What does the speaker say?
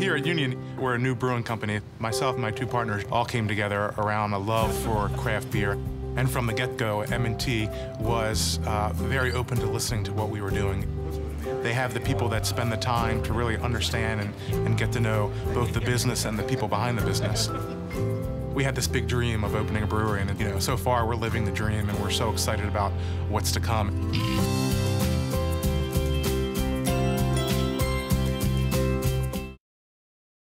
Here at Union, we're a new brewing company. Myself and my two partners all came together around a love for craft beer. And from the get-go, M&T was very open to listening to what we were doing. They have the people that spend the time to really understand and get to know both the business and the people behind the business. We had this big dream of opening a brewery, and so far we're living the dream, and we're so excited about what's to come.